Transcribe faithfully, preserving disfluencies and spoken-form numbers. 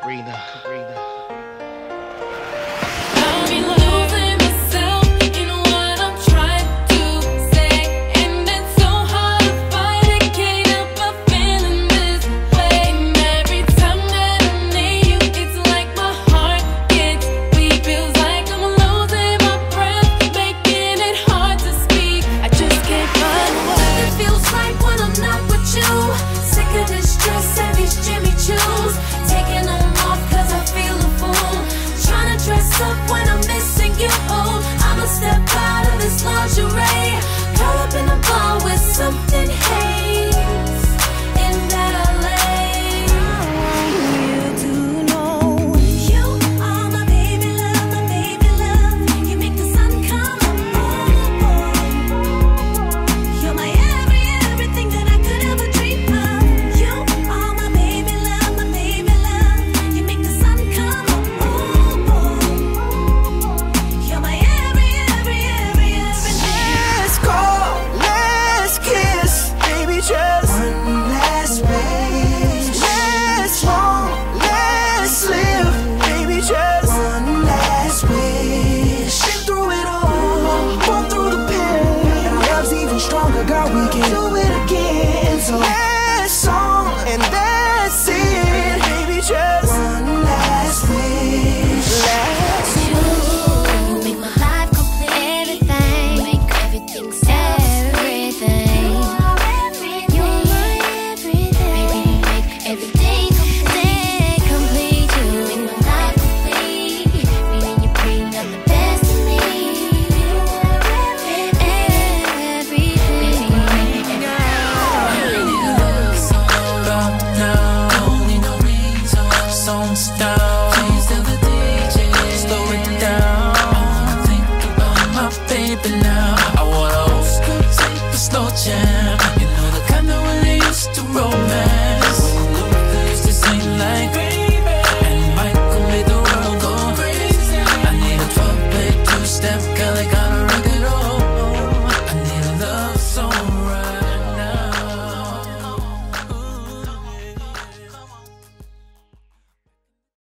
Karina, Karina. When I'm missing you, oh, I'ma step out of this lingerie, curl up in a ball with something haze in that L A. You do know you are my baby love, my baby love. You make the sun come up. You're my every, everything that I could ever dream of. You are my baby love, my baby love. You make the sun come up. Girl, we can do it again. So